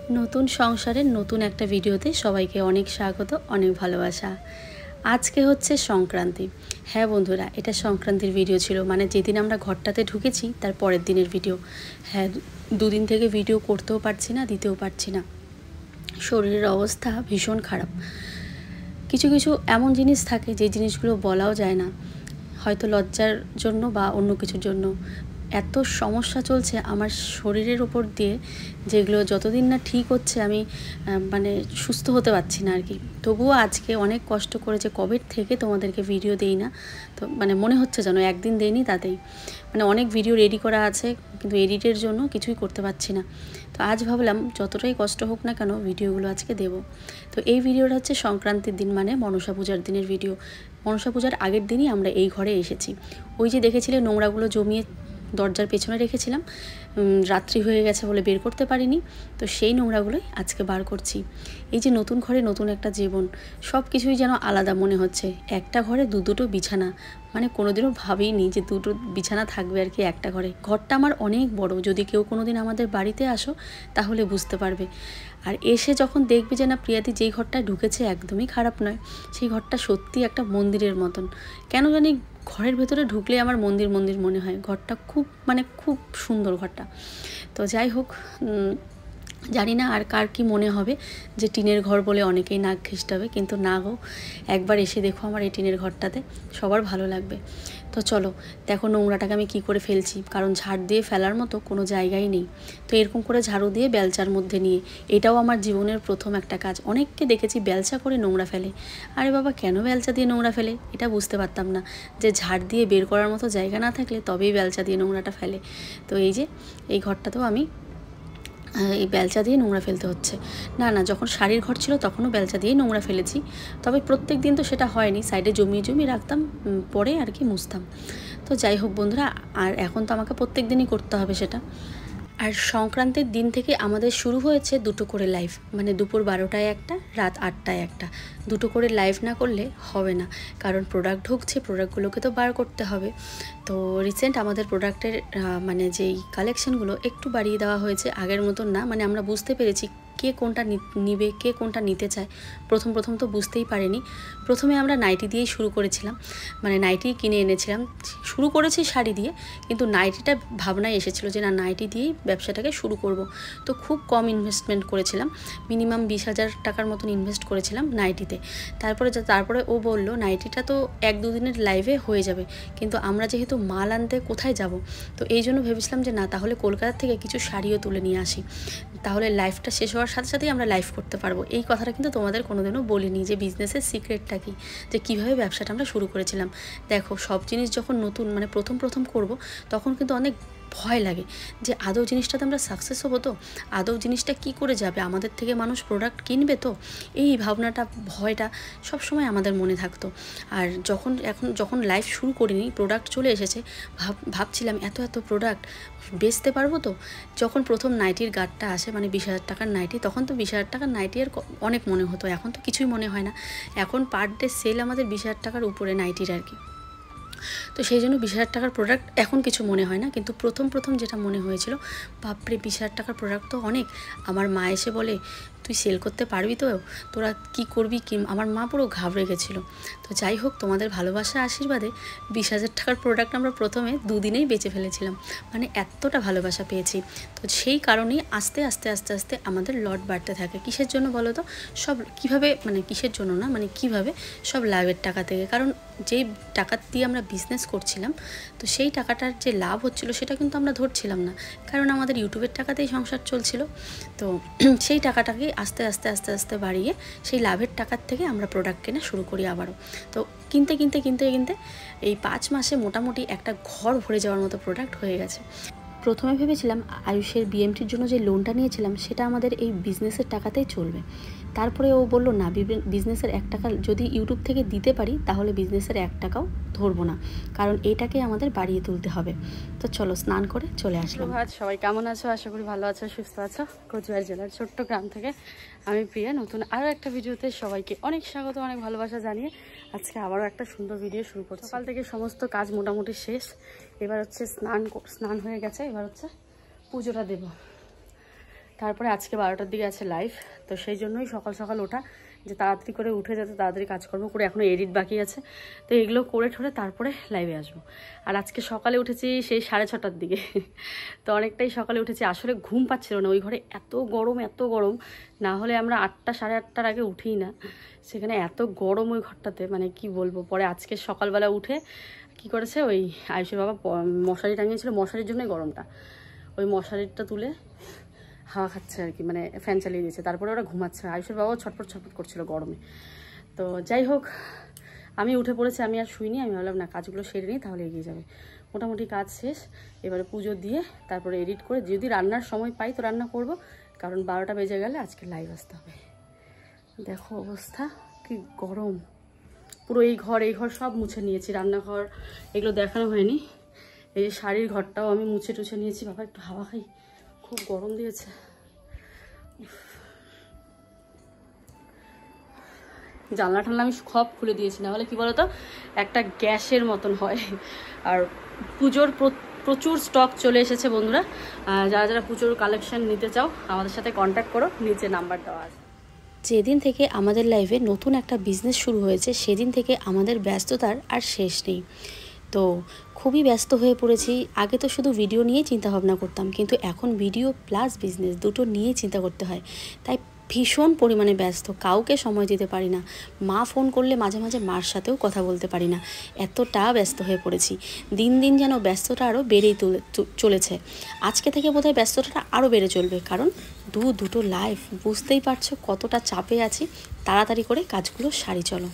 নতুন সংসারের নতুন একটা ভিডিওতে সবাইকে অনেক স্বাগত, অনেক ভালোবাসা। আজকে হচ্ছে সংক্রান্তি। হ্যাঁ বন্ধুরা, এটা সংক্রান্তির ভিডিও ছিল, মানে যেদিন আমরা ঘরটাতে ঢুকেছি তার পরের দিনের ভিডিও। হ্যাঁ, দুদিন থেকে ভিডিও করতেও পারছি না, দিতেও পারছি না। শরীরের অবস্থা ভীষণ খারাপ। কিছু কিছু এমন জিনিস থাকে যে জিনিসগুলো বলাও যায় না, হয়তো লজ্জার জন্য বা অন্য কিছুর জন্য। এত সমস্যা চলছে আমার শরীরের ওপর দিয়ে, যেগুলো যতদিন না ঠিক হচ্ছে আমি মানে সুস্থ হতে পারছি না আর কি। তবুও আজকে অনেক কষ্ট করে যে কবে থেকে তোমাদেরকে ভিডিও দেই না, তো মানে মনে হচ্ছে যেন একদিন দেইনি তাতেই। মানে অনেক ভিডিও রেডি করা আছে, কিন্তু এডিটের জন্য কিছুই করতে পারছি না। তো আজ ভাবলাম যতটাই কষ্ট হোক না কেন ভিডিওগুলো আজকে দেব। তো এই ভিডিওটা হচ্ছে সংক্রান্তির দিন, মানে মনসা পূজার দিনের ভিডিও। মনসা পূজার আগের দিনই আমরা এই ঘরে এসেছি। ওই যে দেখেছিলে নোংরাগুলো জমিয়ে দরজার পেছনে রেখেছিলাম, রাত্রি হয়ে গেছে বলে বের করতে পারিনি, তো সেই নোংরাগুলোই আজকে বার করছি। এই যে নতুন ঘরে নতুন একটা জীবন, সব কিছুই যেন আলাদা মনে হচ্ছে। একটা ঘরে দুটো বিছানা, মানে কোনোদিনও ভাবিনি যে দুটো বিছানা থাকবে আর কি একটা ঘরে। ঘরটা আমার অনেক বড়, যদি কেউ কোনোদিন আমাদের বাড়িতে আসো তাহলে বুঝতে পারবে। আর এসে যখন দেখবে যে না প্রিয়াদি যেই ঘরটায় ঢুকেছে একদমই খারাপ নয়, সেই ঘরটা সত্যি একটা মন্দিরের মতন। কেন জানি ঘরের ভেতরে ঢুকলে আমার মন্দির মন্দির মনে হয়। ঘরটা খুব সুন্দর ঘরটা। তো যাই হোক, জানি না আর কার কি মনে হবে যে টিনের ঘর বলে অনেকেই নাক ঘেঁষটাবে, কিন্তু না গো, একবার এসে দেখো আমার এই টিনের ঘরটাতে, সবার ভালো লাগবে। তো চলো দেখো নোংরাটাকে আমি কি করে ফেলছি, কারণ ঝাড় দিয়ে ফেলার মতো কোনো জায়গাই নেই। তো এরকম করে ঝাড়ু দিয়ে বেলচার মধ্যে নিয়ে, এটাও আমার জীবনের প্রথম একটা কাজ। অনেককে দেখেছি বেলচা করে নোংরা ফেলে, আরে বাবা কেন বেলচা দিয়ে নোংরা ফেলে এটা বুঝতে পারতাম না, যে ঝাড় দিয়ে বের করার মতো জায়গা না থাকলে তবেই বেলচা দিয়ে নোংরাটা ফেলে। তো এই যে এই ঘরটাতেও আমি এই বেলচা দিয়ে নোংরা ফেলতে হচ্ছে। না, যখন শাড়ির ঘর ছিল তখনও বেলচা দিয়েই নোংরা ফেলেছি, তবে প্রত্যেক দিন তো সেটা হয়নি, সাইডে জমিয়ে রাখতাম, পরে আর কি মুছতাম। তো যাই হোক বন্ধুরা, আর এখন তো আমাকে প্রত্যেক দিনই করতে হবে সেটা। আর সংক্রান্তির দিন থেকে আমাদের শুরু হয়েছে দুটো করে লাইভ, মানে দুপুর 12টায় একটা, রাত 8টায় একটা। দুটো করে লাইভ না করলে হবে না, কারণ প্রোডাক্ট ঢুকছে, প্রোডাক্টগুলোকে তো বার করতে হবে। তো রিসেন্ট আমাদের প্রোডাক্টের মানে যেই কালেকশানগুলো একটু বাড়িয়ে দেওয়া হয়েছে, আগের মতন না। মানে আমরা বুঝতে পেরেছি কে কোনটা নিবে, কে কোনটা নিতে চায়। প্রথম তো বুঝতেই পারিনি। প্রথমে আমরা নাইটি দিয়েই শুরু করেছিলাম, মানে নাইটি কিনে এনেছিলাম। শুরু করেছি শাড়ি দিয়ে, কিন্তু নাইটিটা ভাবনায় এসেছিলো যে না নাইটি দিয়েই ব্যবসাটাকে শুরু করব। তো খুব কম ইনভেস্টমেন্ট করেছিলাম, মিনিমাম 20,000 টাকার মতন ইনভেস্ট করেছিলাম নাইটিতে। তারপরে ও বলল নাইটিটা তো 1-2 দিনের লাইভে হয়ে যাবে, কিন্তু আমরা যেহেতু মাল আনতে কোথায় যাব, তো এই জন্য ভেবেছিলাম যে না তাহলে কলকাতা থেকে কিছু শাড়িও তুলে নিয়ে আসি, তাহলে লাইফটা শেষ হওয়ার সাথে সাথেই আমরা লাইভ করতে পারবো। এই কথাটা কিন্তু তোমাদের কোনোদিনও বলিনি যে বিজনেসের সিক্রেটটা কী, যে কীভাবে ব্যবসাটা আমরা শুরু করেছিলাম। দেখো সব জিনিস যখন নতুন, মানে প্রথম করব, তখন কিন্তু অনেক ভয় লাগে যে আদৌ জিনিসটাতে আমরা সাকসেস হবো তো, আদৌ জিনিসটা কি করে যাবে, আমাদের থেকে মানুষ প্রোডাক্ট কিনবে তো, এই ভাবনাটা, ভয়টা সবসময় আমাদের মনে থাকতো। আর যখন লাইভ শুরু করিনি, প্রোডাক্ট চলে এসেছে, ভাবছিলাম এত প্রোডাক্ট বেচতে পারবো তো। যখন প্রথম নাইটির গার্ডটা আসে, মানে 20,000 টাকার নাইটি, তখন তো 20,000 টাকার নাইটি আর অনেক মনে হতো, এখন তো কিছুই মনে হয় না। এখন পার ডে সেল আমাদের 20,000 টাকার উপরে নাইটির আর কি। তো সেই জন্য 20,000 টাকার প্রোডাক্ট এখন কিছু মনে হয় না, কিন্তু প্রথম যেটা মনে হয়েছিল, বাপরে 20,000 টাকার প্রোডাক্ট তো অনেক। আমার মা এসে বলে তুই সেল করতে পারবি তো, তোরা কি করবি কি, আমার মা পুরো ঘাবড়ে গেছিলো। তো যাই হোক, তোমাদের ভালোবাসা আশীর্বাদে 20,000 টাকার প্রোডাক্ট আমরা প্রথমে 2 দিনেই বেচে ফেলেছিলাম, মানে এতটা ভালোবাসা পেয়েছি। তো সেই কারণেই আস্তে আস্তে আমাদের লট বাড়তে থাকে। কিসের জন্য বলো তো, সব কিভাবে, মানে কিসের জন্য না, মানে কিভাবে, সব লাভের টাকা থেকে। কারণ যেই টাকা দিয়ে আমরা বিজনেস করছিলাম, তো সেই টাকাটার যে লাভ হচ্ছিল সেটা কিন্তু আমরা ধরছিলাম না, কারণ আমাদের ইউটিউবের টাকাতেই সংসার চলছিল। তো সেই টাকাটাকে আস্তে বাড়িয়ে সেই লাভের টাকার থেকে আমরা প্রোডাক্ট কেনা শুরু করি আবারও। তো কিনতে এই 5 মাসে মোটামুটি একটা ঘর ভরে যাওয়ার মতো প্রোডাক্ট হয়ে গেছে। প্রথমে ভেবেছিলাম আয়ুষের বিএমটির জন্য যে লোনটা নিয়েছিলাম সেটা আমাদের এই বিজনেসের টাকাতেই চলবে। তারপরে ও বলল না, বিজনেসের 1 টাকা যদি ইউটিউব থেকে দিতে পারি তাহলে বিজনেসের 1 টাকাও ধরবো না, কারণ এইটাকে আমাদের বাড়িয়ে তুলতে হবে। তো চলো স্নান করে চলে আসলাম। সবাই কেমন আছো? আশা করি ভালো আছো, সুস্থ আছো। কোচবিহার জেলার ছোট্ট গ্রাম থেকে আমি প্রিয়া, নতুন আরও একটা ভিডিওতে সবাইকে অনেক স্বাগত, অনেক ভালোবাসা জানিয়ে আজকে আবারও একটা সুন্দর ভিডিও শুরু করছি। সকাল থেকে সমস্ত কাজ মোটামুটি শেষ, এবার হচ্ছে স্নান হয়ে গেছে, এবার হচ্ছে পুজোটা দেব। তারপরে আজকে 12টার দিকে আছে লাইভ, তো সেই জন্যই সকাল সকাল ওঠা, যে তাড়াতাড়ি করে উঠে যাতে তাড়াতাড়ি কাজকর্ম করে, এখনও এডিট বাকি আছে, তো এগুলো করে ঠোরে তারপরে লাইভে আসবো। আর আজকে সকালে উঠেছি সেই 6:30টার দিকে, তো অনেকটাই সকালে উঠেছি। আসলে ঘুম পাচ্ছিল না, ওই ঘরে এত গরম, না হলে আমরা 8টা 8:30টার আগে উঠিই না, সেখানে এত গরম ওই ঘরটাতে, মানে কি বলবো। পরে আজকে সকালবেলা উঠে কি করেছে, ওই আয়ুষের বাবা মশারি টাঙিয়েছিল, মশারির জন্যই গরমটা, ওই মশারিটা তুলে হাওয়া খাচ্ছে আর কি, মানে ফ্যান চালিয়ে দিয়েছে, তারপরে ওরা ঘুমাচ্ছে। আয়ুষের বাবাও ছটফট করছিল গরমে। তো যাই হোক, আমি উঠে পড়েছি, আমি আর শুইনি, আমি ভাবলাম না কাজগুলো সেরে নিই তাহলে এগিয়ে যাবে। মোটামুটি কাজ শেষ, এবারে পুজো দিয়ে তারপরে এডিট করে যদি রান্নার সময় পাই তো রান্না করব, কারণ 12টা বেজে গেলে আজকে লাইভ আসতে হবে। দেখো অবস্থা কি গরম, পুরো এই ঘর সব মুছে নিয়েছি, রান্নাঘর এগুলো দেখানো হয়নি। এই যে শাড়ির ঘরটাও আমি মুছে টুছে নিয়েছি। বাবা একটু হাওয়া খাই, খুব গরম দিয়েছে। জানলা টানলা আমি সব খুলে দিয়েছি, না হলে কি বলতো একটা গ্যাসের মতন হয়। আর পুজোর প্রচুর স্টক চলে এসেছে বন্ধুরা, যারা পুজোর কালেকশন নিতে চাও আমাদের সাথে কন্ট্যাক্ট করো, নিচে নাম্বার দেওয়া আছে। যেদিন থেকে আমাদের লাইফে নতুন একটা বিজনেস শুরু হয়েছে সেদিন থেকে আমাদের ব্যস্ততার আর শেষ নেই। তো খুবই ব্যস্ত হয়ে পড়েছি। আগে তো শুধু ভিডিও নিয়েই চিন্তাভাবনা করতাম, কিন্তু এখন ভিডিও প্লাস বিজনেস দুটো নিয়েই চিন্তা করতে হয়, তাই ভীষণ পরিমাণে ব্যস্ত, কাউকে সময় দিতে পারি না। মা ফোন করলে মাঝে মাঝে মার সাথেও কথা বলতে পারি না, এতটা ব্যস্ত হয়ে পড়েছি। দিন দিন যেন ব্যস্ততা আরও বেড়েই চলেছে। আজকে থেকে বোধহয় ব্যস্ততাটা আরও বেড়ে চলবে, কারণ দুটো লাইফ, বুঝতেই পারছো কতটা চাপে আছি। তাড়াতাড়ি করে কাজগুলো সারি চলো।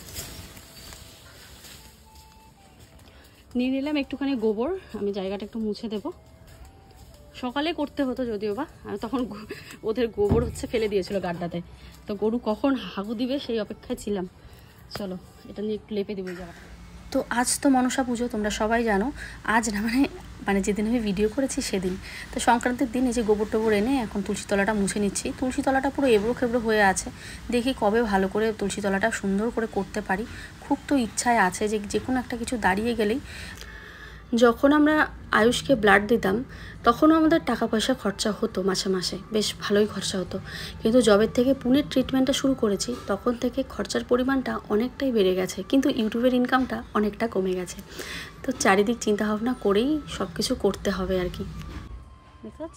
নিয়ে নিলাম একটুখানি গোবর, আমি জায়গাটা একটু মুছে দেব। সকালে করতে হতো যদিও বা, আমি তখন ওদের গোবর ফেলে দিয়েছিল গাড্ডাতে, তো গরু কখন হাগু দিবে সেই অপেক্ষায় ছিলাম। চলো এটা নিয়ে একটু লেপে দেবো জায়গাটা। তো আজ তো মনসা পুজো, তোমরা সবাই জানো। আজ না মানে যেদিন আমি ভিডিও করেছি সেদিন, তো সংক্রান্তির দিন এই যে গোবর টোবর এনে এখন তুলসীতলাটা মুছে নিচ্ছি। তুলসীতলাটা পুরো এবড়ো খেবড়ো হয়ে আছে, দেখি কবে ভালো করে তুলসীতলাটা সুন্দর করে করতে পারি। খুব তো ইচ্ছায় আছে যে কোনো একটা কিছু দাঁড়িয়ে গেলেই। যখন আমরা আয়ুষকে ব্লাড দিতাম তখনও আমাদের টাকা পয়সা খরচা হতো, মাসে মাসে বেশ ভালোই খরচা হতো, কিন্তু জবের থেকে পুনের ট্রিটমেন্টটা শুরু করেছি তখন থেকে খরচার পরিমাণটা অনেকটাই বেড়ে গেছে, কিন্তু ইউটিউবের ইনকামটা অনেকটা কমে গেছে। তো চারিদিক চিন্তাভাবনা করেই সব কিছু করতে হবে আর কি। দেখতে পাচ্ছ,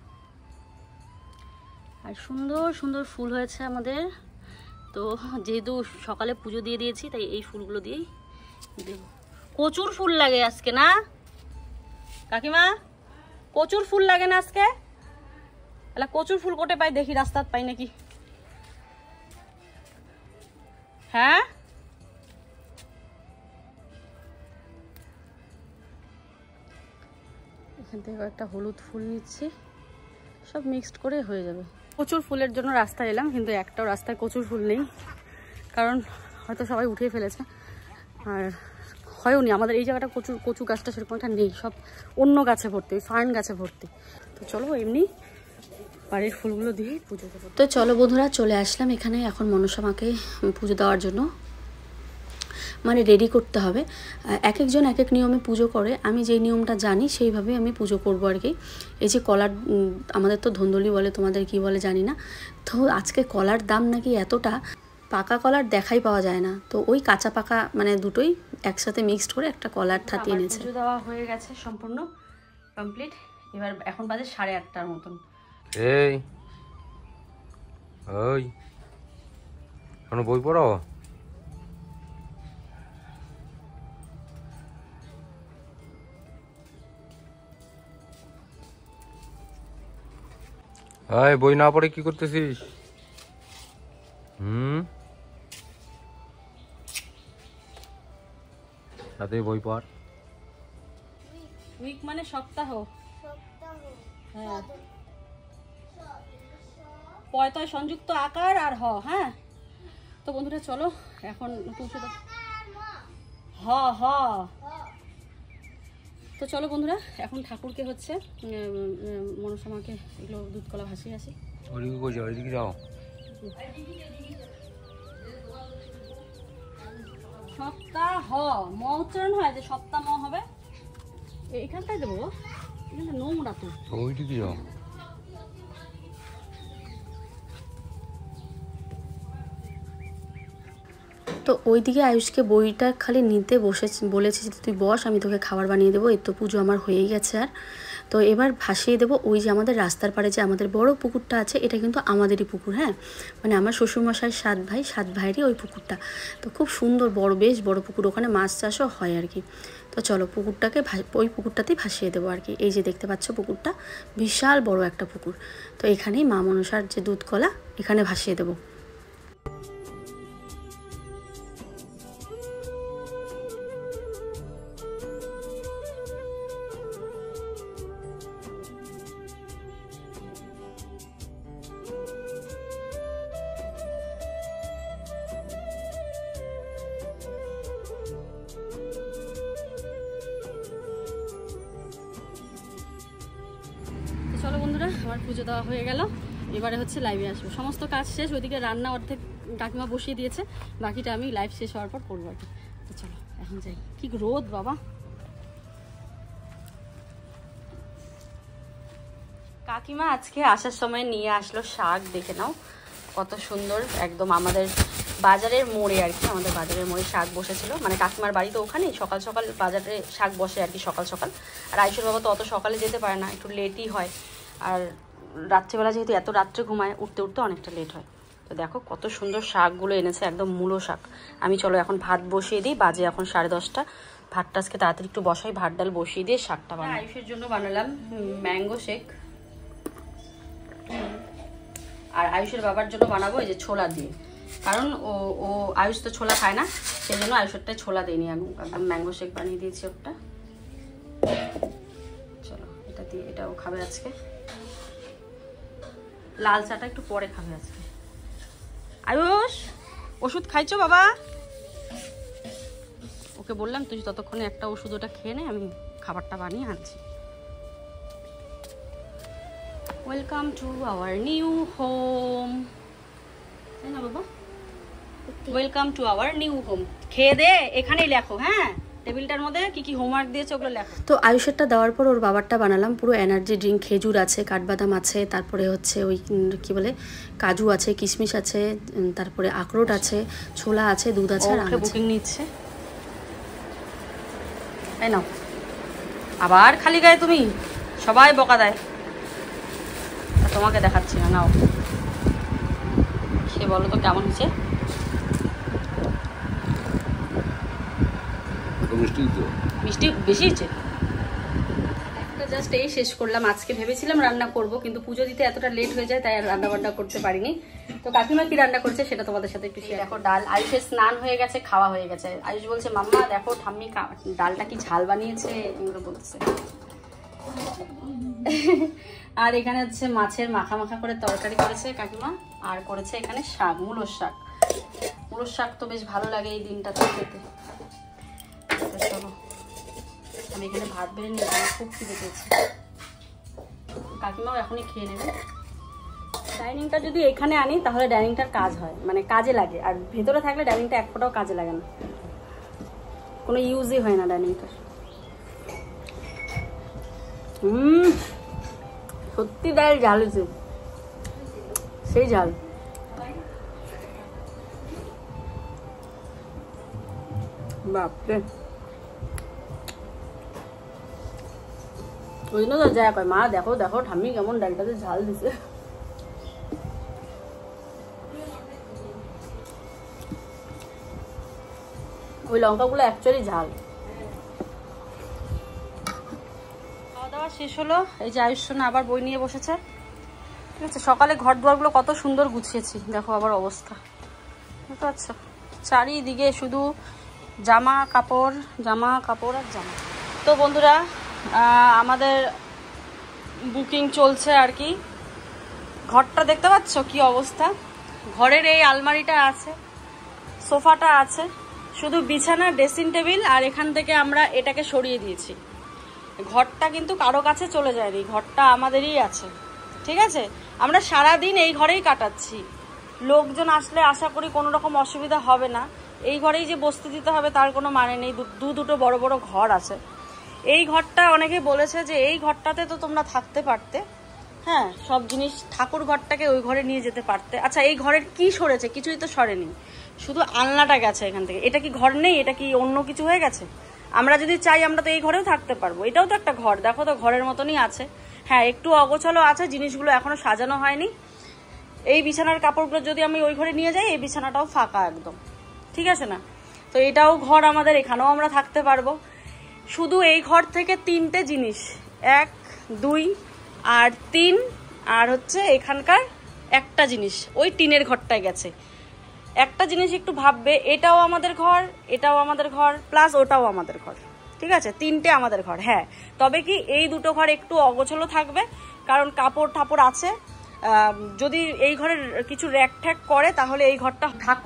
আর সুন্দর সুন্দর ফুল হয়েছে আমাদের। তো যেহেতু সকালে পুজো দিয়ে দিয়েছি তাই এই ফুলগুলো দিয়েই দেব। প্রচুর ফুল লাগে আজকে না কাকিমা, প্রচুর ফুল লাগে না আজকে? এলা প্রচুর ফুল কোটে পাই দেখি, রাস্তাত পাই নাকি? হ্যাঁ এখান থেকে একটা হলুদ ফুল নিচ্ছি, সব মিক্সড করে হয়ে যাবে। প্রচুর ফুলের জন্য রাস্তায় এলাম, কিন্তু একটাও রাস্তায় প্রচুর ফুল নেই, কারণ হয়তো সবাই উঠিয়ে ফেলেছে, আর হয়ওনি আমাদের এই জায়গাটা কচু গাছটা সেরকম একটা নেই, সব অন্য গাছে ভর্তি, ওই ফার্ন গাছে ভর্তি। তো চলো এমনি বাড়ির ফুলগুলো দিয়ে পুজো দেবো। তো চলো বন্ধুরা, চলে আসলাম এখানে এখন মনসা মাকে পুজো দেওয়ার জন্য, মানে রেডি করতে হবে। এক একজন এক এক নিয়মে পুজো করে, আমি যেই নিয়মটা জানি সেইভাবে আমি পুজো করবো আর কি। এই যে কলার, আমাদের তো ধুন্দুলি বলে, তোমাদের কি বলে জানি না। তো আজকে কলার দাম নাকি এতটা, পাকা কলার দেখাই পাওয়া যায় না, তো ওই কাঁচা পাকা মানে দুটোই একসাথে মিক্সড করে একটা কলার থাতি এনেছে। পুজো দেওয়া হয়ে গেছে সম্পূর্ণ কমপ্লিট, এবার এখন বাজে 8:30টার মতন। এই ওই কোনো বই পড়ো? এই বই না পড়ে কি করতেছিস? রাতে বই পড়। উইক মানে সপ্তাহ, হ্যাঁ, পয়তয় সংযুক্ত আকার আর হ। হ্যাঁ তো বন্ধুরা চলো এখন হ তো চলো বন্ধুরা, এখন ঠাকুরকে মনসা মাকে এগুলো দুধ কলা ভাসিয়ে আসি। সপ্তাহ ম উচ্চারণ হয়, যে সপ্তাহ ম হবে, এইখানটায় দেবো, এখানটা নোংরা তো। তো ওইদিকে আয়ুষকে বইটা খালি নিতে বলেছি যে তুই বস, আমি তোকে খাবার বানিয়ে দেবো। এই তো পুজো আমার হয়েই গেছে। আর তো এবার ভাসিয়ে দেবো ওই যে আমাদের রাস্তার পাড়ে যে আমাদের বড় পুকুরটা আছে, এটা কিন্তু আমাদেরই পুকুর, হ্যাঁ, মানে আমার শ্বশুরমশাই 7 ভাইয়েরই ওই পুকুরটা। তো খুব সুন্দর বড়, বেশ বড় পুকুর, ওখানে মাছ চাষও হয় আর কি। তো চলো পুকুরটাকে ওই পুকুরটাতেই ভাসিয়ে দেবো আর কি। এই যে দেখতে পাচ্ছ পুকুরটা, বিশাল বড় একটা পুকুর। তো এখানেই মা মনসার যে দুধ কলা, এখানে ভাসিয়ে দেবো। চলো বন্ধুরা, আমার পুজো দেওয়া হয়ে গেল। এবারে হচ্ছে লাইভে আসবো, সমস্ত কাজ শেষ। ওইদিকে রান্না অর্ধেক কাকিমা বসিয়ে দিয়েছে, বাকিটা আমি লাইভ শেষ হওয়ার পর করবো আর কি। তো চলো এখন যাই। কি রোদ বাবা! কাকিমা আজকে আসার সময় নিয়ে আসলো শাক, দেখে নাও কত সুন্দর, একদম আমাদের বাজারের মোড়ে আর কি। আমাদের বাজারের মোড়ে শাক বসেছিল, মানে কাকিমার বাড়ি তো ওখানেই, সকাল সকাল বাজারে শাক বসে আর কি, সকাল সকাল। আর আয়ুষের বাবা তো অত সকালে যেতে পারে না, একটু লেটই হয়। আর রাত্রেবেলা যেহেতু এত রাত্রে ঘুমায়, উঠতে উঠতে অনেকটা লেট হয়। তো দেখো কত সুন্দর শাকগুলো এনেছে, একদম মূলো শাক। আমি চলো এখন ভাত বসিয়ে দিই, বাজে এখন 10:30। ভাতটা আজকে তাড়াতাড়ি একটু বসাই, ভাত ডাল বসিয়ে দিয়ে শাকটা বানাই। আয়ুষের জন্য বানালাম ম্যাঙ্গো শেক, আর আয়ুষের বাবার জন্য বানাবো এই যে ছোলা দিয়ে। কারণ ও আয়ুষ তো ছোলা খায় না, সেই জন্য আয়ুষেরটাই ছোলা দিইনি, আমি একদম ম্যাঙ্গো শেক বানিয়ে দিয়েছি ওটা। চলো এটা দিয়ে, এটাও খাবে আজকে। লাল চাটা একটু পরে খাবে আজকে। আয়ুষ ওষুধ খাইছো বাবা? ওকে বললাম তুই ততক্ষণে একটা ওষুধ ওটা খেয়ে নে, আমি খাবারটা বানিয়ে আনছি। Welcome to our new home, তাই না বাবা? Welcome to our new home. খেয়ে দে, এখানেই লেখো, হ্যাঁ, টেবিলটার মধ্যে কি কি হোমওয়ার্ক দিয়েছে ওগুলো লেখো। তো আয়ুষেরটা দেওয়ার পর ওর বাবারটা বানালাম, পুরো এনার্জি ড্রিঙ্ক। খেজুর আছে, কাঠবাদাম আছে, তারপরে হচ্ছে ওই কি বলে কাজু আছে, কিশমিশ আছে, তারপরে আখরোট আছে, ছোলা আছে, দুধ আছে, আর বুকিং নিচ্ছে। তাই না? আবার খালি গায়ে তুমি, সবাই বকা দেয়, তোমাকে দেখাচ্ছি না। নাও সে বলো তো কেমন হয়েছে? মিষ্টি বেশি হয়েছে। একটা জাস্ট এই শেষ করলাম। আজকে ভেবেছিলাম রান্না করব, কিন্তু পুজো দিতে এতটা লেট হয়ে যায়, তাই আর রান্না বান্না করতে পারিনি। তো কাকিমা কি রান্না করছে সেটা তোমাদের সাথে একটু শেয়ার। দেখো ডাল, আয়ুষের স্নান হয়ে গেছে, খাওয়া হয়ে গেছে। আয়ুষ বলছে মাম্মা দেখো ঠাম্মি ডালটা কি ঝাল বানিয়েছে, এগুলো বলছে। আর এখানে হচ্ছে মাছের মাখা মাখা করে তরকারি করেছে কাকিমা, আর করেছে এখানে শাক, মূলোর শাক। মূলোর শাক তো বেশ ভালো লাগে এই দিনটাতে খেতে। চলো আমি এখানে ভাত বেড়ে নিয়ে, আমার খুব খিদে পেয়েছি। কাকিমাও এখনই খেয়ে নেবে। ডাইনিংটা যদি এখানে আনি তাহলে ডাইনিংটার কাজ হয়, মানে কাজে লাগে। আর ভেতরে থাকলে ডাইনিংটা এক ফোঁটাও কাজে লাগে না, কোনো ইউজই হয় না ডাইনিংটার। সত্যি ডাল ঝাল হয়েছে, সেই ঝাল। বাপরে, ওই জন্য তো যা কয় মা দেখো দেখো ঠাম্মি কেমন ডালটাতে ঝাল দিছে। ওই লঙ্কাগুলো অ্যাকচুয়ালি ঝাল। খাওয়া দাওয়া শেষ হলো, এই যে আয়ুষ সোনা আবার বই নিয়ে বসেছে। ঠিক আছে, সকালে ঘর দুয়ারগুলো কত সুন্দর গুছিয়েছি, দেখো আবার অবস্থা, বুঝতে পারছো? চারিদিকে শুধু জামা কাপড় জামা কাপড় আর জামা। তো বন্ধুরা আমাদের বুকিং চলছে আর কি। ঘরটা দেখতে পাচ্ছ কি অবস্থা? ঘরের এই আলমারিটা আছে, সোফাটা আছে, শুধু বিছানা, ড্রেসিং টেবিল, আর এখান থেকে আমরা এটাকে সরিয়ে দিয়েছি। ঘরটা কিন্তু কারো কাছে চলে যায়নি, ঘরটা আমাদেরই আছে। ঠিক আছে, আমরা সারাদিন এই ঘরেই কাটাচ্ছি। লোকজন আসলে আশা করি কোনো রকম অসুবিধা হবে না। এই ঘরেই যে বসতে দিতে হবে তার কোনো মানে নেই। দুটো বড় বড় ঘর আছে। এই ঘরটা অনেকে বলেছে যে এই ঘরটাতে তো তোমরা থাকতে পারতে, হ্যাঁ, সব জিনিস ঠাকুর ঘরটাকে ওই ঘরে নিয়ে যেতে পারতে। আচ্ছা, এই ঘরের কি সরেছে? কিছুই তো সরেনি, শুধু আলনাটা গেছে এখান থেকে। এটা কি ঘর নেই? এটা কি অন্য কিছু হয়ে গেছে? আমরা যদি চাই আমরা তো এই ঘরেও থাকতে পারবো। এটাও তো একটা ঘর, দেখো তো ঘরের মতনই আছে। হ্যাঁ, একটু অগোছালো আছে, জিনিসগুলো এখনো সাজানো হয়নি। এই বিছানার কাপড়গুলো যদি আমি ওই ঘরে নিয়ে যাই, এই বিছানাটাও ফাঁকা একদম, ঠিক আছে না? তো এটাও ঘর আমাদের, এখানেও আমরা থাকতে পারবো। শুধু এই ঘর থেকে 3টে জিনিস, 1, 2 আর 3, আর হচ্ছে এখানকার একটা জিনিস ওই টিনের ঘরটায় গেছে। একটা জিনিস একটু ভাববে, এটাও আমাদের ঘর, এটাও আমাদের ঘর, প্লাস ওটাও আমাদের ঘর, ঠিক আছে? 3টে আমাদের ঘর। হ্যাঁ, তবে কি এই দুটো ঘর একটু অগোছালো থাকবে, কারণ কাপড় ঠাপড় আছে। যদি এই ঘরের কিছু র্যাক ঠ্যাক করে তাহলে এই ঘরটা,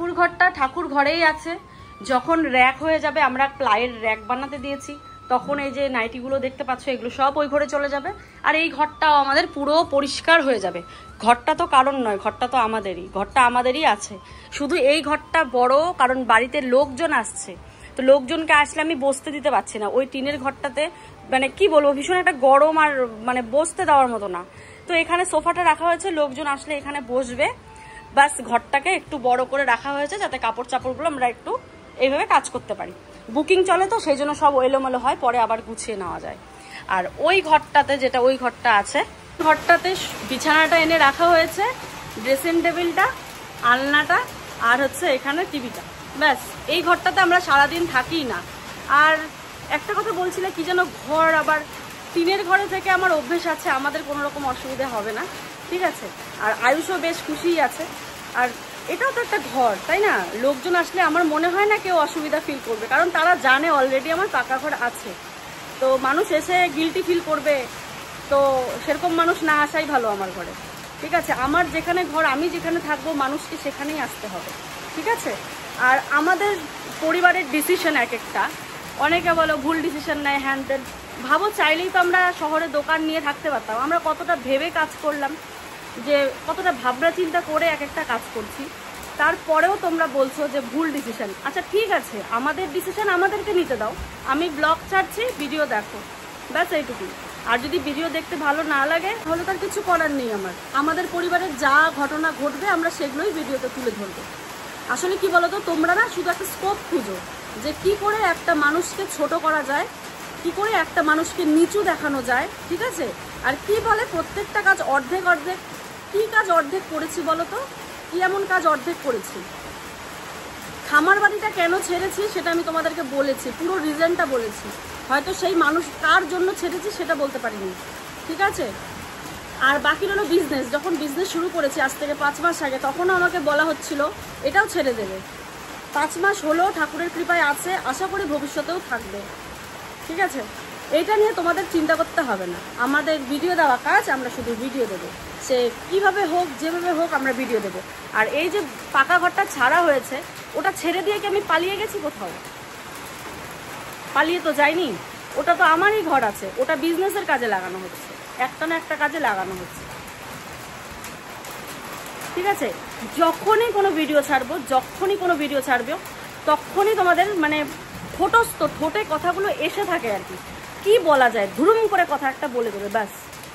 ঠাকুর ঘরেই আছে। যখন র্যাক হয়ে যাবে, আমরা প্লাইয়ের র্যাক বানাতে দিয়েছি, তখন এই যে নাইটিগুলো দেখতে পাচ্ছ এগুলো সব ওই ঘরে চলে যাবে। আর এই ঘরটাও আমাদের পুরো পরিষ্কার হয়ে যাবে। ঘরটা তো কারণ নয়, ঘরটা তো আমাদেরই, ঘরটা আমাদেরই আছে। শুধু এই ঘরটা বড়, কারণ বাড়িতে লোকজন আসছে, তো লোকজনকে আসলে আমি বসতে দিতে পারছি না। ওই টিনের ঘরটাতে মানে কি বলবো, ভীষণ একটা গরম, আর মানে বসতে দেওয়ার মতো না। তো এখানে সোফাটা রাখা হয়েছে, লোকজন আসলে এখানে বসবে, বাস ঘরটাকে একটু বড় করে রাখা হয়েছে যাতে কাপড় চাপড়গুলো আমরা একটু এইভাবে কাজ করতে পারি। বুকিং চলে তো সেই জন্য সব এলোমেলো হয়, পরে আবার গুছিয়ে নেওয়া যায়। আর ওই ঘরটাতে, যেটা ওই ঘরটা আছে, ঘরটাতে বিছানাটা এনে রাখা হয়েছে, ড্রেসিং টেবিলটা, আলনাটা, আর হচ্ছে এখানে টিভিটা, ব্যাস। এই ঘরটাতে আমরা সারাদিন থাকি না। আর একটা কথা বলছিলে কি যেন, ঘর আবার টিনের ঘরে থেকে আমার অভ্যেস আছে, আমাদের কোনো রকম অসুবিধা হবে না, ঠিক আছে? আর আয়ুষও বেশ খুশিই আছে। আর এটাও তো একটা ঘর, তাই না? লোকজন আসলে আমার মনে হয় না কেউ অসুবিধা ফিল করবে, কারণ তারা জানে অলরেডি আমার পাকা ঘর আছে। তো মানুষ এসে গিল্টি ফিল করবে, তো সেরকম মানুষ না আসাই ভালো আমার ঘরে, ঠিক আছে? আমার যেখানে ঘর, আমি যেখানে থাকবো, মানুষকে সেখানেই আসতে হবে, ঠিক আছে? আর আমাদের পরিবারের ডিসিশন এক একটা, অনেকে বলো ভুল ডিসিশন নেয়, হ্যান তেন। ভাবো, চাইলেই তো আমরা শহরে দোকান নিয়ে থাকতে পারতাম। আমরা কতটা ভেবে কাজ করলাম, যে কতটা ভাবনা চিন্তা করে এক একটা কাজ করছি, তারপরেও তোমরা বলছো যে ভুল ডিসিশন। আচ্ছা ঠিক আছে, আমাদের ডিসিশন আমাদেরকে নিতে দাও। আমি ব্লগ ছাড়ছি, ভিডিও দেখো, ব্যাস এইটুকুই। আর যদি ভিডিও দেখতে ভালো না লাগে তাহলে তার কিছু করার নেই। আমাদের পরিবারের যা ঘটনা ঘটবে আমরা সেগুলোই ভিডিওতে তুলে ধরবো। আসলে কি বলতো, তোমরা না শুধু একটা স্কোপ খুঁজো যে কি করে একটা মানুষকে ছোট করা যায়, কি করে একটা মানুষকে নিচু দেখানো যায়, ঠিক আছে? আর কি বলে, প্রত্যেকটা কাজ অর্ধেক অর্ধেক। কি কাজ অর্ধেক করেছি বলো তো? কি এমন কাজ অর্ধেক করেছি? খামার বাড়িটা কেন ছেড়েছি সেটা আমি তোমাদেরকে বলেছি, পুরো রিজনটা বলেছি। হয়তো সেই মানুষ কার জন্য ছেড়েছি সেটা বলতে পারিনি, ঠিক আছে? আর বাকি হলো বিজনেস। যখন বিজনেস শুরু করেছি আজ থেকে 5 মাস আগে, তখনও আমাকে বলা হচ্ছিল এটাও ছেড়ে দেবে। 5 মাস হলো, ঠাকুরের কৃপায় আছে, আশা করি ভবিষ্যতেও থাকবে, ঠিক আছে? এইটা নিয়ে তোমাদের চিন্তা করতে হবে না। আমাদের ভিডিও দেওয়া কাজ, আমরা শুধু ভিডিও দেবো, সে কিভাবে হোক যেভাবে হোক আমরা ভিডিও দেবো। আর এই যে পাকা ঘরটা ছাড়া হয়েছে, ওটা ছেড়ে দিয়ে কি আমি পালিয়ে গেছি কোথাও? পালিয়ে তো যাইনি, ওটা তো আমারই ঘর আছে, ওটা বিজনেসের কাজে লাগানো হচ্ছে, একটা না একটা কাজে লাগানো হচ্ছে, ঠিক আছে? যখনই কোনো ভিডিও ছাড়বো, তখনই তোমাদের মানে ঠোঁটস্থ ঠোঁটে কথাগুলো এসে থাকে আর কি বলা যায়, ধুরুম করে কথা একটা বলে দেবে, ব্যাস।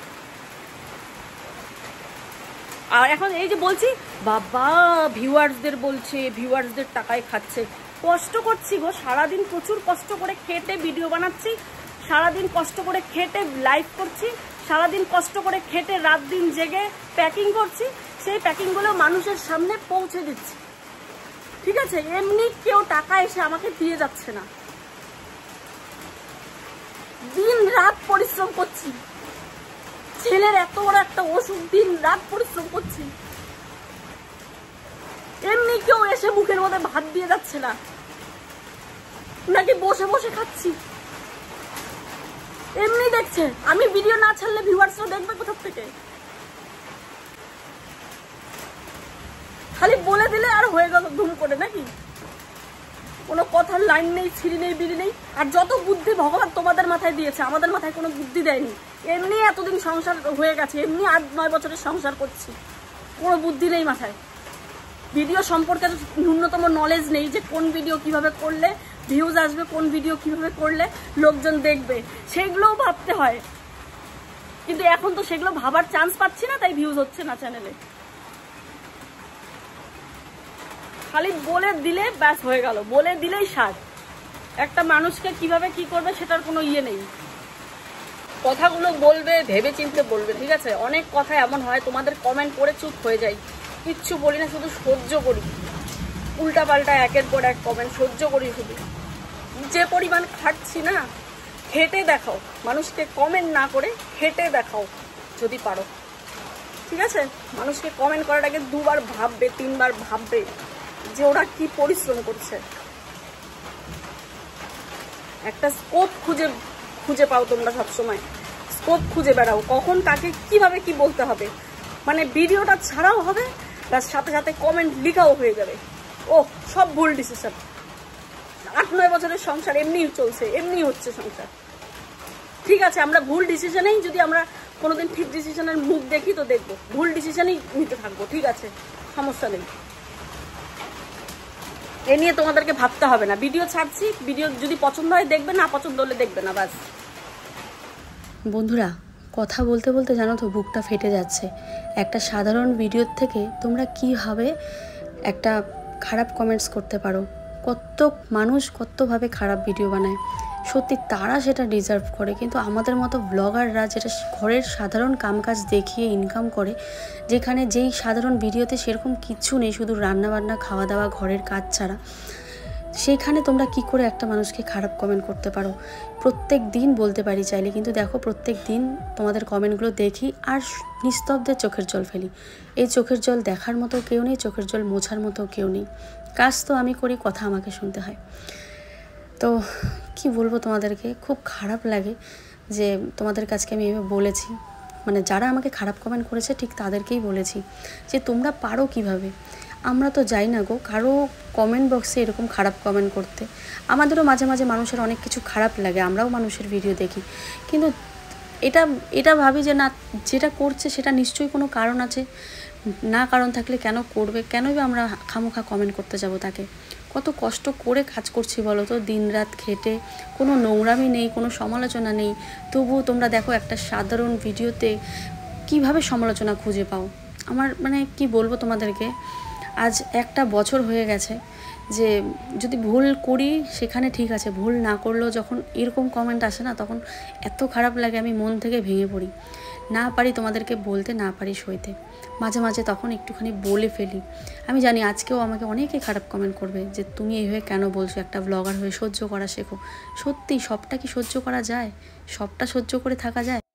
আর এখন এই যে বলছি, বাবা ভিউয়ার্সদের বলছে, ভিউয়ার্সদের টাকায় খাচ্ছে। কষ্ট করছি গো, সারাদিন প্রচুর কষ্ট করে খেটে ভিডিও বানাচ্ছি, সারাদিন কষ্ট করে খেটে লাইভ করছি, সারাদিন কষ্ট করে খেটে রাত দিন জেগে প্যাকিং করছি, সেই প্যাকিংগুলো মানুষের সামনে পৌঁছে দিচ্ছি, ঠিক আছে? এমনি কেউ টাকা এসে আমাকে দিয়ে যাচ্ছে না। দিন রাত পরিশ্রম করছি, ছেলের এত বড় একটা অসুখ, দিন রাত পরিশ্রম করছি, এমনি কেউ এসে মুখের মধ্যে ভাত দিয়ে যাচ্ছে না, নাকি বসে বসে খাচ্ছি। এমনি দেখছে, আমি ভিডিও না ছাড়লে ভিউয়ার্সরা দেখবে কোথা থেকে? খালি বলে দিলে আর হয়ে গেল ধুম করে, নাকি? কোনো কথার লাইন নেই, ছিঁড়ি নেই, বিড়ি নেই। আর যত বুদ্ধি ভগবান তোমাদের মাথায় দিয়েছে, আমাদের মাথায় কোনো বুদ্ধি দেয়নি। এমনি এতদিন সংসার হয়ে গেছে, এমনি 8-9 বছরের সংসার করছি, কোনো বুদ্ধি নেই মাথায়। ভিডিও সম্পর্কে ন্যূনতম নলেজ নেই যে কোন ভিডিও কিভাবে করলে ভিউজ আসবে, কোন ভিডিও কিভাবে করলে লোকজন দেখবে, সেগুলোও ভাবতে হয়। কিন্তু এখন তো সেগুলো ভাবার চান্স পাচ্ছি না, তাই ভিউজ হচ্ছে না চ্যানেলে। খালি বলে দিলে ব্যাস হয়ে গেল, বলে দিলেই সার। একটা মানুষকে কিভাবে কি করবে সেটার কোনো ইয়ে নেই। কথাগুলো বলবে ভেবে চিন্তে বলবে, ঠিক আছে? অনেক কথা এমন হয় তোমাদের কমেন্ট করে চুপ হয়ে যাই, কিচ্ছু বলি না, শুধু সহ্য করি। উল্টাপাল্টা একের পর এক কমেন্ট সহ্য করি। শুধু যে পরিমাণ খাটছি না, খেটে দেখাও। মানুষকে কমেন্ট না করে খেটে দেখাও যদি পারো, ঠিক আছে? মানুষকে কমেন্ট করার আগে 2 বার ভাববে, 3 বার ভাববে যে ওরা কি পরিশ্রম করছে। একটা স্কোপ খুঁজে পাও তোমরা, সবসময় স্কোপ খুঁজে বেড়াও, কখন কাকে কিভাবে কি বলতে হবে। মানে ভিডিওটা ছাড়াও হবে, তার সাথে সাথে কমেন্ট লিখাও হয়ে যাবে। ও সব ভুল ডিসিশন। 8-9 বছরের সংসার এমনি চলছে, এমনি হচ্ছে সংসার, ঠিক আছে? আমরা ভুল ডিসিশনেই যদি আমরা কোনোদিন ঠিক ডিসিশনের মুখ দেখি তো দেখবো, ভুল ডিসিশনই নিতে থাকবো, ঠিক আছে? সমস্যা নেই, এ নিয়ে তোমাদেরকে ভাবতে হবে না। ভিডিও ছাড়ছি, ভিডিও যদি পছন্দ হয় দেখবে, না পছন্দ হলে দেখবে না, বাস। বন্ধুরা, কথা বলতে বলতে জানো তো বুকটা ফেটে যাচ্ছে। একটা সাধারণ ভিডিওর থেকে তোমরা কীভাবে একটা খারাপ কমেন্টস করতে পারো। কত মানুষ কতভাবে খারাপ ভিডিও বানায়, সত্যি তারা সেটা ডিজার্ভ করে। কিন্তু আমাদের মতো ব্লগাররা যেটা ঘরের সাধারণ কামকাজ দেখিয়ে ইনকাম করে, যেখানে যেই সাধারণ ভিডিওতে সেরকম কিচ্ছু নেই, শুধু রান্নাবান্না, খাওয়া দাওয়া, ঘরের কাজ ছাড়া, সেইখানে তোমরা কি করে একটা মানুষকে খারাপ কমেন্ট করতে পারো? প্রত্যেক দিন বলতে পারি চাইলে, কিন্তু দেখো প্রত্যেক দিন তোমাদের কমেন্টগুলো দেখি আর নিস্তব্ধে চোখের জল ফেলি। এই চোখের জল দেখার মতো কেউ নেই, চোখের জল মোছার মতো কেউ নেই। কাজ তো আমি করি, কথা আমাকে শুনতে হয়। তো কি বলবো তোমাদেরকে, খুব খারাপ লাগে যে তোমাদের কাছকে আমি এভাবে বলেছি। মানে যারা আমাকে খারাপ কমেন্ট করেছে ঠিক তাদেরকেই বলেছি যে তোমরা পারো কিভাবে। আমরা তো যাই না গো কারো কমেন্ট বক্সে এরকম খারাপ কমেন্ট করতে। আমাদেরও মাঝে মাঝে মানুষের অনেক কিছু খারাপ লাগে, আমরাও মানুষের ভিডিও দেখি, কিন্তু এটা ভাবি যে না, যেটা করছে সেটা নিশ্চয়ই কোনো কারণ আছে। না কারণ থাকলে কেন করবে, কেনই বা আমরা খামোখা কমেন্ট করতে যাব তাকে? কত কষ্ট করে কাজ করছি বলো তো, দিন রাত খেটে, কোনো নোংরামি নেই, কোনো সমালোচনা নেই, তবুও তোমরা দেখো একটা সাধারণ ভিডিওতে কিভাবে সমালোচনা খুঁজে পাও। আমার মানে কি বলবো তোমাদেরকে, আজ 1 বছর হয়ে গেছে যে যদি ভুল করি সেখানে ঠিক আছে, ভুল না করলেও যখন এরকম কমেন্ট আসে না, তখন এত খারাপ লাগে, আমি মন থেকে ভেঙে পড়ি। না পারি তোমাদেরকে বলতে, না পারি সইতে, মাঝে মাঝে তখন একটুখানি বলে ফেলি। আমি জানি আজকেও আমাকে অনেকে খারাপ কমেন্ট করবে যে তুমি এইভাবে কেন বলছো, একটা ব্লগার হয়ে সহ্য করা শেখো। সত্যি সবটা কি সহ্য করা যায়? সবটা সহ্য করে থাকা যায়?